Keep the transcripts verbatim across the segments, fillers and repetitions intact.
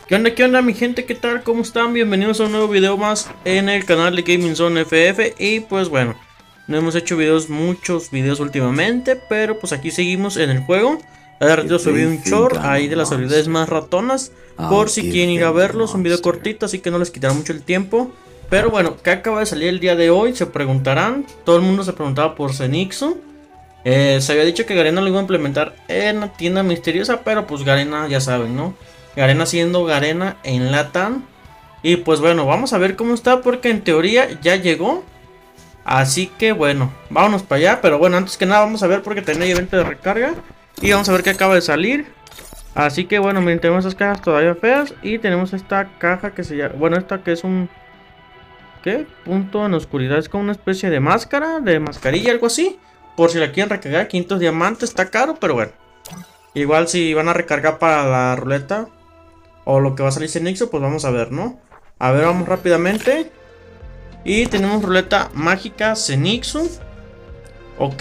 ¿Qué onda, qué onda mi gente? ¿Qué tal? ¿Cómo están? Bienvenidos a un nuevo video más en el canal de Gaming Zone F F. Y pues bueno, no hemos hecho videos, muchos videos últimamente, pero pues aquí seguimos en el juego. Hace ratito subí un short ahí de las habilidades más ratonas, por si quieren ir a verlo. Es un video cortito, así que no les quitará mucho el tiempo. Pero bueno, ¿qué acaba de salir el día de hoy? Se preguntarán. Todo el mundo se preguntaba por Zenixu. eh, Se había dicho que Garena lo iba a implementar en la tienda misteriosa, pero pues Garena ya saben, ¿no? Garena siendo Garena en Latam. Y pues bueno, vamos a ver cómo está, porque en teoría ya llegó. Así que bueno, vámonos para allá. Pero bueno, antes que nada vamos a ver, porque tenía evento de recarga. Y vamos a ver qué acaba de salir. Así que bueno, miren, tenemos estas cajas todavía feas. Y tenemos esta caja que se llama... Bueno, esta que es un... ¿Qué? Punto en oscuridad. Es como una especie de máscara, de mascarilla, algo así. Por si la quieren recargar, quinientos diamantes. Está caro, pero bueno. Igual si van a recargar para la ruleta o lo que va a salir Zenixu, pues vamos a ver, ¿no? A ver, vamos rápidamente. Y tenemos ruleta mágica Zenixu. Ok.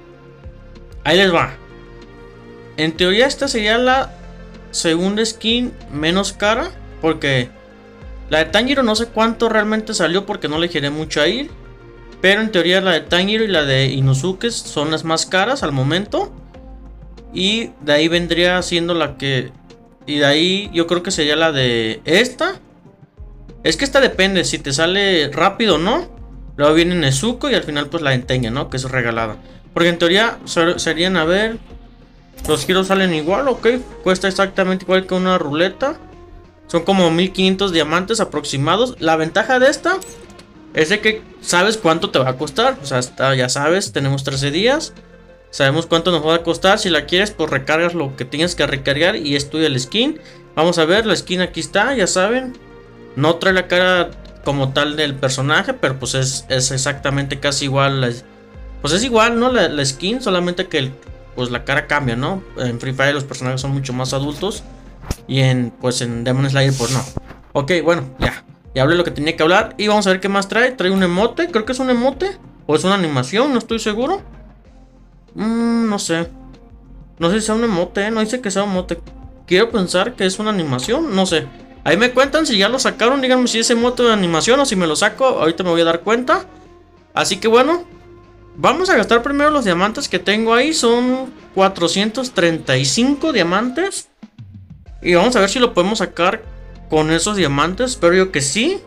Ahí les va. En teoría esta sería la segunda skin menos cara, porque la de Tanjiro no sé cuánto realmente salió, porque no le giré mucho a ir. Pero en teoría la de Tanjiro y la de Inosuke son las más caras al momento. Y de ahí vendría siendo la que... Y de ahí yo creo que sería la de esta. Es que esta depende si te sale rápido o no. Luego viene Nezuko y al final pues la de Tengen, ¿no? Que es regalada. Porque en teoría serían, a ver... Los giros salen igual, ok. Cuesta exactamente igual que una ruleta. Son como mil quinientos diamantes aproximados. La ventaja de esta es de que sabes cuánto te va a costar. O sea, hasta ya sabes, tenemos trece días. Sabemos cuánto nos va a costar. Si la quieres, pues recargas lo que tienes que recargar y es tuya el skin. Vamos a ver, la skin aquí está, ya saben. No trae la cara como tal del personaje, pero pues es, es exactamente casi igual. La, pues es igual, ¿no? La, la skin, solamente que el, pues la cara cambia, ¿no? En Free Fire los personajes son mucho más adultos. Y en, pues en Demon Slayer, pues no. Ok, bueno, ya. Ya hablé lo que tenía que hablar. Y vamos a ver qué más trae. Trae un emote, creo que es un emote. O es una animación, no estoy seguro. Mmm, no sé. No sé si sea un emote, ¿eh? No dice que sea un emote. Quiero pensar que es una animación, no sé. Ahí me cuentan si ya lo sacaron. Díganme si es emote de animación o si me lo saco. Ahorita me voy a dar cuenta. Así que bueno, vamos a gastar primero los diamantes que tengo ahí. Son cuatrocientos treinta y cinco diamantes. Y vamos a ver si lo podemos sacar con esos diamantes. Espero yo que sí.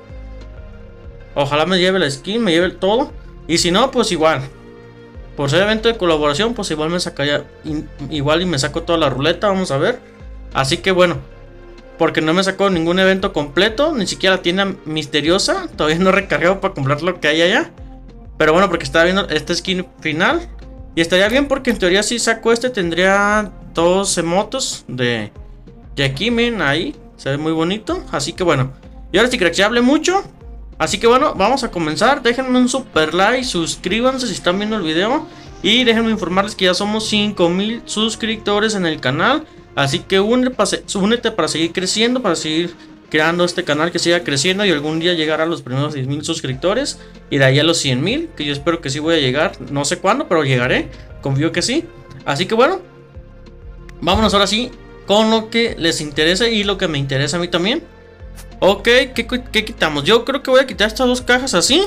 Ojalá me lleve la skin, me lleve el todo. Y si no, pues igual. Por ser evento de colaboración, pues igual me sacaría, igual y me saco toda la ruleta, vamos a ver. Así que bueno, porque no me sacó ningún evento completo, ni siquiera la tienda misteriosa. Todavía no he recargado para comprar lo que hay allá. Pero bueno, porque estaba viendo este skin final. Y estaría bien porque en teoría si saco este tendría dos emotos de Yakimen ahí. Se ve muy bonito, así que bueno. Y ahora sí, cracks, ya hablé mucho. Así que bueno, vamos a comenzar. Déjenme un super like, suscríbanse si están viendo el video. Y déjenme informarles que ya somos cinco mil suscriptores en el canal. Así que únete para seguir creciendo, para seguir creando este canal que siga creciendo. Y algún día llegar a los primeros seis mil suscriptores. Y de ahí a los cien mil, que yo espero que sí voy a llegar. No sé cuándo, pero llegaré. Confío que sí. Así que bueno, vámonos ahora sí con lo que les interesa y lo que me interesa a mí también. Ok, ¿qué, ¿qué quitamos? Yo creo que voy a quitar estas dos cajas así.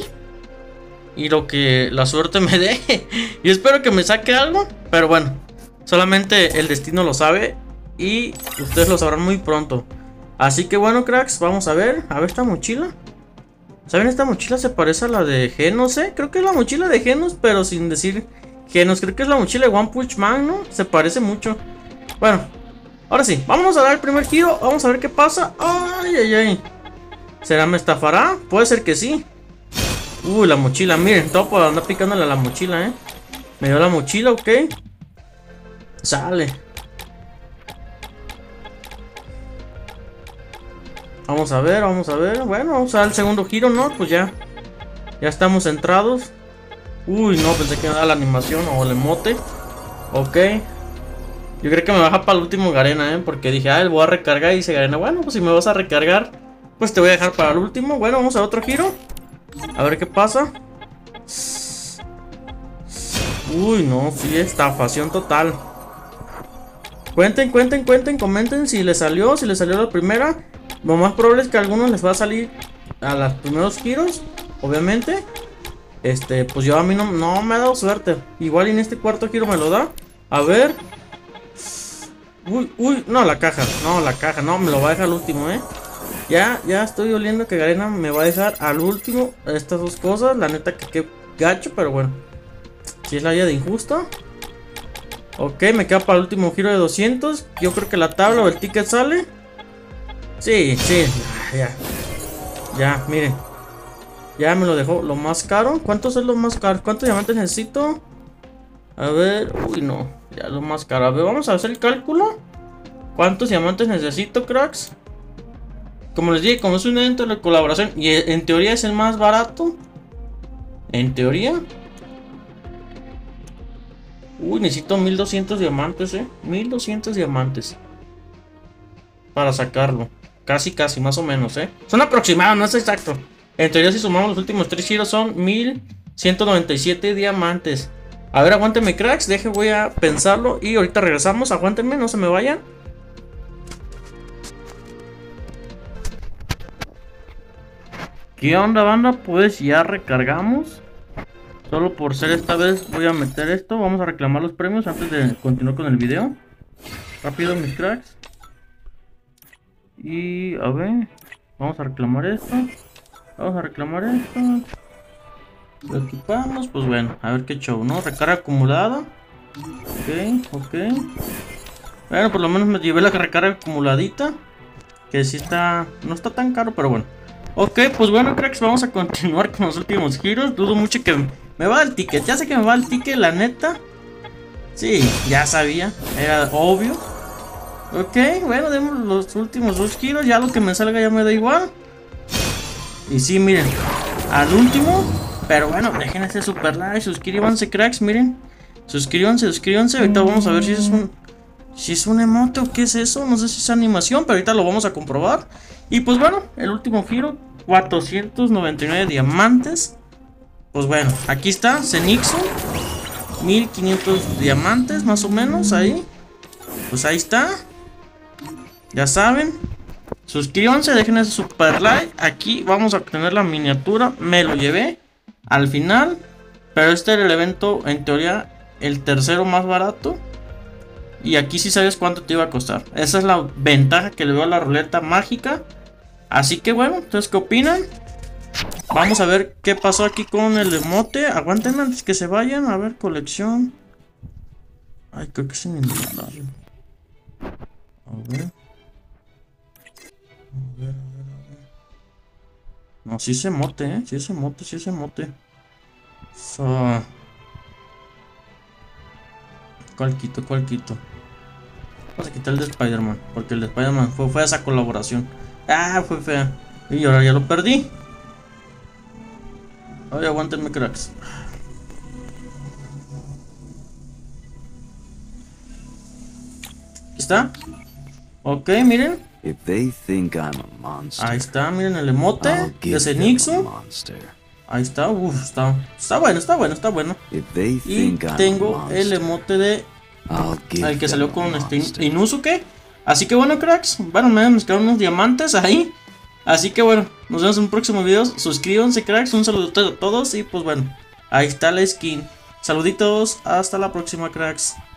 Y lo que la suerte me dé. Y espero que me saque algo. Pero bueno, solamente el destino lo sabe. Y ustedes lo sabrán muy pronto. Así que bueno, cracks, vamos a ver. A ver esta mochila. ¿Saben? Esta mochila se parece a la de Genos, ¿eh? Creo que es la mochila de Genos, pero sin decir Genos. Creo que es la mochila de One Punch Man, ¿no? Se parece mucho. Bueno, ahora sí, vámonos a dar el primer giro. Vamos a ver qué pasa. Ay, ay, ay. ¿Será me estafará? Puede ser que sí. Uy, la mochila, miren, todo por andar picándole a la mochila, eh. Me dio la mochila, ok. Sale. Vamos a ver, vamos a ver. Bueno, vamos a dar el segundo giro, ¿no? Pues ya. Ya estamos centrados. Uy, no, pensé que me daba la animación o el emote. Ok. Yo creo que me baja para el último Garena, ¿eh? Porque dije, ah, voy a recargar. Y dice Garena, bueno, pues si me vas a recargar, pues te voy a dejar para el último. Bueno, vamos a otro giro. A ver qué pasa. Uy, no, sí, estafación total. Cuenten, cuenten, cuenten, comenten si les salió, si les salió la primera. Lo más probable es que a algunos les va a salir a los primeros giros, obviamente. Este, pues yo a mí no, no me ha dado suerte. Igual en este cuarto giro me lo da. A ver. Uy, uy, no, la caja, no, la caja, no, me lo va a dejar al último, eh. Ya, ya estoy oliendo que Garena me va a dejar al último estas dos cosas. La neta que qué gacho, pero bueno. Si es la vida de injusto. Ok, me queda para el último giro de doscientos. Yo creo que la tabla o el ticket sale. Sí, sí, ya. Ya, miren. Ya me lo dejó lo más caro. ¿Cuántos es lo más caro? ¿Cuántos diamantes necesito? A ver, uy no, ya lo más caro. A ver, vamos a hacer el cálculo. ¿Cuántos diamantes necesito, cracks? Como les dije, como es un evento de colaboración y en teoría es el más barato. En teoría. Uy, necesito mil doscientos diamantes, eh. mil doscientos diamantes. Para sacarlo. Casi, casi, más o menos, eh. Son aproximados, no es exacto. En teoría si sumamos los últimos tres giros son mil ciento noventa y siete diamantes. A ver, aguántenme, cracks, deje, voy a pensarlo y ahorita regresamos, aguántenme, no se me vayan. ¿Qué onda, banda? Pues ya recargamos. Solo por ser esta vez voy a meter esto, vamos a reclamar los premios antes de continuar con el video. Rápido, mis cracks. Y a ver, vamos a reclamar esto. Vamos a reclamar esto. Lo equipamos, pues bueno, a ver qué show, ¿no? Recarga acumulada. Ok, ok. Bueno, por lo menos me llevé la recarga acumuladita. Que sí está, no está tan caro, pero bueno. Ok, pues bueno, cracks, vamos a continuar con los últimos giros. Dudo mucho que me va el ticket. Ya sé que me va el ticket, la neta. Sí, ya sabía, era obvio. Ok, bueno, demos los últimos dos giros. Ya lo que me salga ya me da igual. Y sí, miren, al último. Pero bueno, dejen este super like, suscríbanse, cracks, miren. Suscríbanse, suscríbanse. Ahorita vamos a ver si es un Si es un emote o qué es eso. No sé si es animación, pero ahorita lo vamos a comprobar. Y pues bueno, el último giro, cuatrocientos noventa y nueve diamantes. Pues bueno, aquí está, Zenixo, mil quinientos diamantes más o menos ahí. Pues ahí está. Ya saben. Suscríbanse, dejen ese super like. Aquí vamos a obtener la miniatura. Me lo llevé al final. Pero este era el evento, en teoría, el tercero más barato. Y aquí sí sabes cuánto te iba a costar. Esa es la ventaja que le veo a la ruleta mágica. Así que bueno, ¿ustedes qué opinan? Vamos a ver qué pasó aquí con el emote. Aguanten antes que se vayan. A ver, colección. Ay, creo que es en inventario. A ver. A ver, a ver, a ver. No, sí es emote, eh. Sí es emote, sí es emote. So... ¿Cuál quito? ¿Cuál quito? Vamos a quitar el de Spider-Man, porque el de Spider-Man fue fea esa colaboración. Ah, fue fea. Y ahora ya lo perdí. Ay, aguántenme, cracks. ¿Aquí está? Ok, miren. If they think I'm a monster, ahí está, miren el emote de Zenixo. Ahí está, uff, está, está bueno, está bueno, está bueno. Y tengo el emote de el que salió con este Inosuke. Así que bueno, cracks, bueno, me quedaron unos diamantes ahí. Así que bueno, nos vemos en un próximo video. Suscríbanse, cracks, un saludo a todos. Y pues bueno, ahí está la skin. Saluditos, hasta la próxima, cracks.